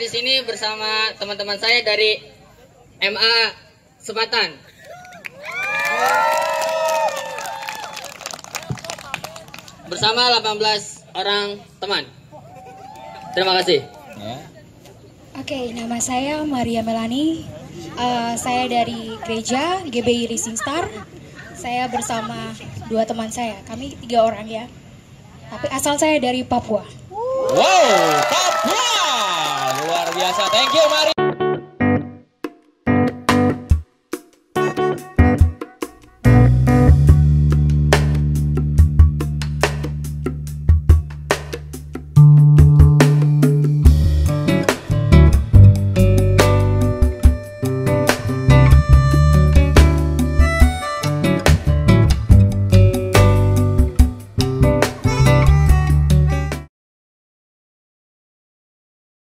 di sini bersama teman-teman saya dari MA Sebatan. Bersama 18 orang teman. Terima kasih. Oke, nama saya Maria Melani. Saya dari gereja GBI Rising Star. Saya bersama 2 teman saya. Kami 3 orang ya. Tapi asal saya dari Papua. Wow, Papua. Luar biasa. Thank you Maria.